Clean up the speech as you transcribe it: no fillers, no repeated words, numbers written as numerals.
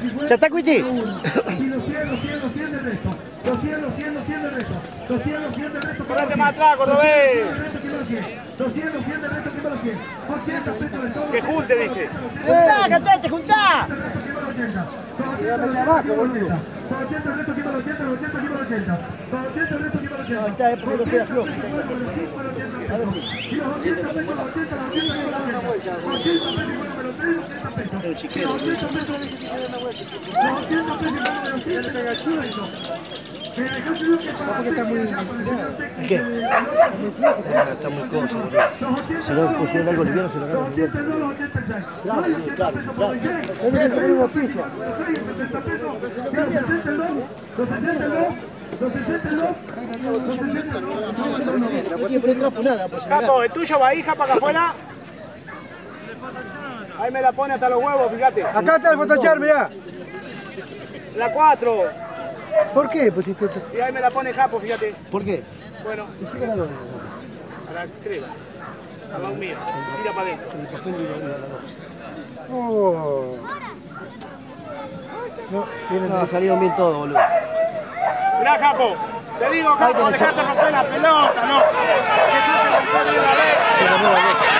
¿Ya está, Cuiti? Correte más atrás, Cordobés. Que junte, dice. ¡Juntá, cantate, juntá! Está, es porque no queda flojo. Pero chiquero. ¿Qué? Está muy coso, boludo. Si no pusieron algo liviano, se lo agarran bien. Claro. Tenés que poner una pizza. Capo, ¿el tuyo va ahí, Japa, acá afuera? Ahí me la pone hasta los huevos, fíjate. Acá está el fotochar, mirá. La 4. ¿Por qué pusiste esto? Y ahí me la pone Japo, fíjate. ¿Por qué? Bueno, a la 3. A la mío. Tira para adentro. Oh. No, salieron bien todo, boludo. Mirá, Japo. Te digo, Japo, dejate romper la pelota, ¿no? Que tú te romper la vez.